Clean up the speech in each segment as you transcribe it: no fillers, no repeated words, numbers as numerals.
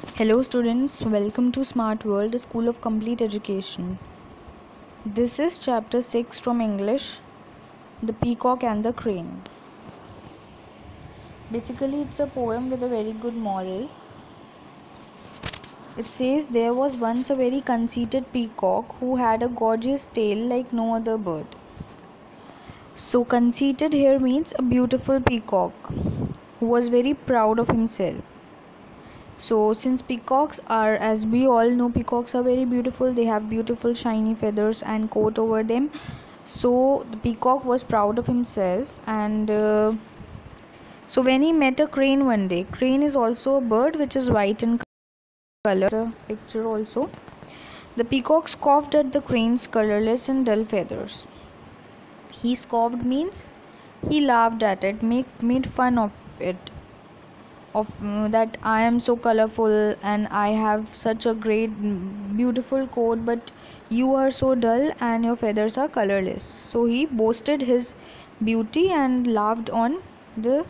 Hello students, welcome to Smart World, School of Complete Education. This is chapter 6 from English, The Peacock and the Crane. Basically, it's a poem with a very good moral. It says, there was once a very conceited peacock who had a gorgeous tail like no other bird. So conceited here means a beautiful peacock who was very proud of himself. So since peacocks are, as we all know, peacocks are very beautiful. They have beautiful shiny feathers and coat over them. So the peacock was proud of himself, and so when he met a crane one day, crane is also a bird which is white in color. The picture also. The peacock scoffed at the crane's colorless and dull feathers. He scoffed means he laughed at it, made fun of it. That I am so colorful and I have such a great beautiful coat, but you are so dull and your feathers are colorless. So he boasted his beauty and laughed on the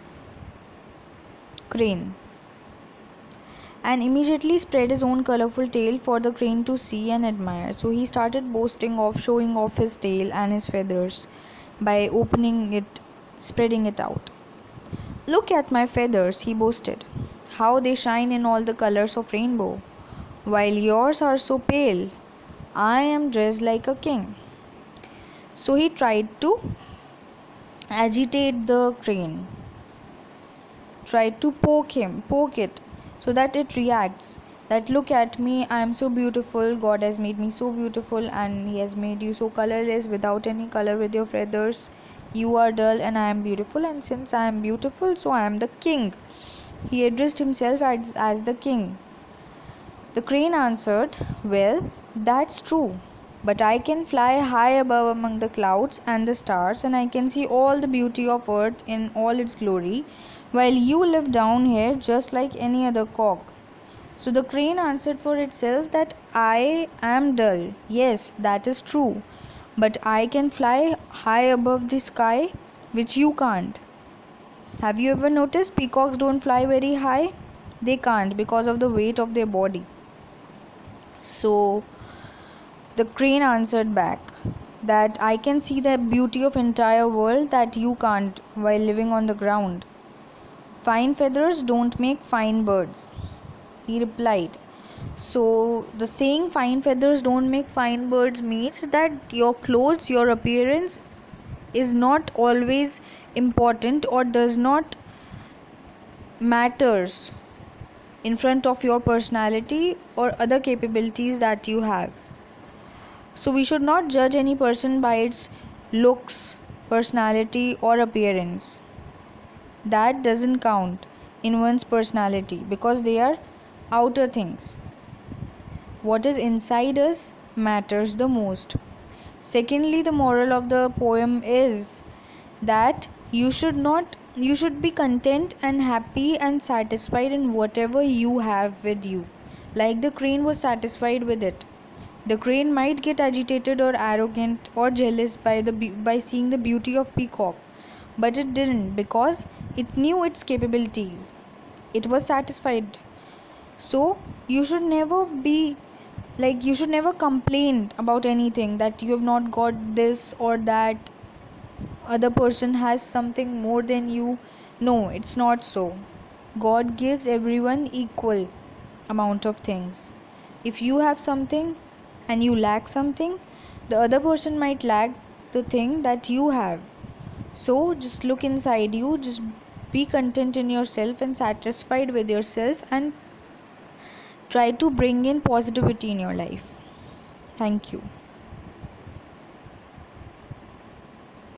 crane, and immediately spread his own colorful tail for the crane to see and admire. So he started showing off his tail and his feathers by opening it, spreading it out. Look at my feathers, he boasted. How they shine in all the colors of rainbow. While yours are so pale, I am dressed like a king. So he tried to agitate the crane, tried to poke it, so that it reacts. That look at me, I am so beautiful. God has made me so beautiful, and He has made you so colorless without any color with your feathers. You are dull and I am beautiful, and since I am beautiful, so I am the king. He addressed himself as the king. The crane answered, well, that's true, but I can fly high above among the clouds and the stars, and I can see all the beauty of earth in all its glory, while you live down here just like any other cock. So the crane answered for itself that I am dull. Yes, that is true. But I can fly high above the sky, which you can't. Have you ever noticed peacocks don't fly very high? They can't because of the weight of their body. So the crane answered back that I can see the beauty of entire world that you can't while living on the ground. Fine feathers don't make fine birds, he replied. So the saying fine feathers don't make fine birds means that your clothes, your appearance is not always important or does not matters in front of your personality or other capabilities that you have. So we should not judge any person by its looks, personality or appearance. That doesn't count in one's personality because they are outer things. What is inside us matters the most. Secondly, the moral of the poem is that you should be content and happy and satisfied in whatever you have with you. Like the crane was satisfied with it. The crane might get agitated or arrogant or jealous by seeing the beauty of peacock, but it didn't because it knew its capabilities. It was satisfied. So you should never complain about anything that you have not got this or that other person has something more than you. No, it's not so. God gives everyone equal amount of things. If you have something and you lack something, the other person might lack the thing that you have. So just look inside you, just be content in yourself and satisfied with yourself, and try to bring in positivity in your life. Thank you.